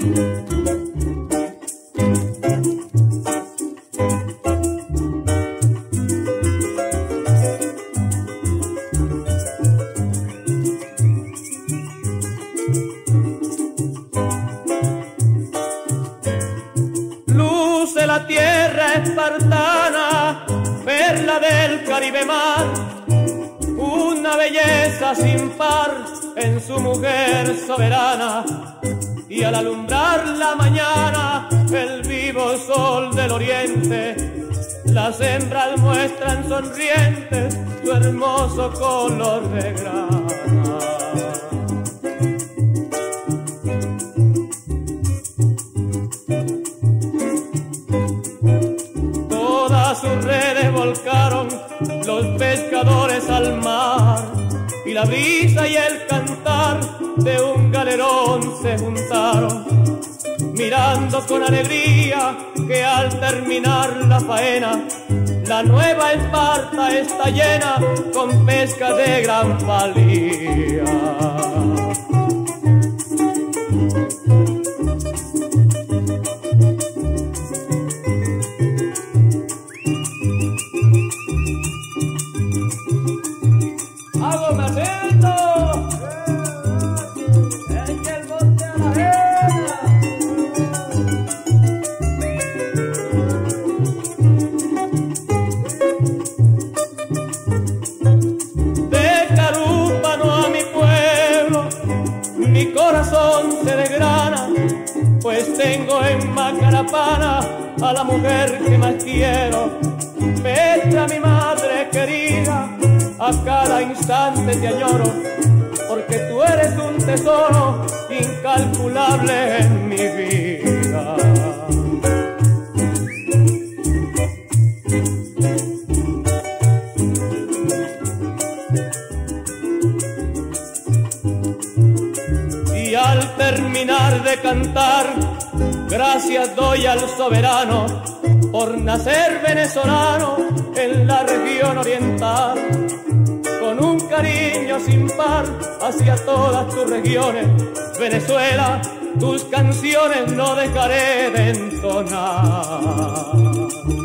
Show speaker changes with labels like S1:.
S1: Luce la tierra espartana, perla del Caribe mar, una belleza sin par en su mujer soberana, y al alumbrar la mañana el vivo sol del oriente, las hembras muestran sonrientes su hermoso color de grana. Todas sus redes volcaron los pescadores al mar, y la brisa y el cantar de un galerón se juntaron, mirando con alegría que al terminar la faena la nueva Esparta está llena con pesca de gran valía. Mi corazón se desgrana, pues tengo en Macarapana a la mujer que más quiero. Petra, mi madre querida, a cada instante te añoro, porque tú eres un tesoro incalculable en mi vida. Y al terminar de cantar, gracias doy al soberano por nacer venezolano en la región oriental, con un cariño sin par hacia todas tus regiones. Venezuela, tus canciones no dejaré de entonar.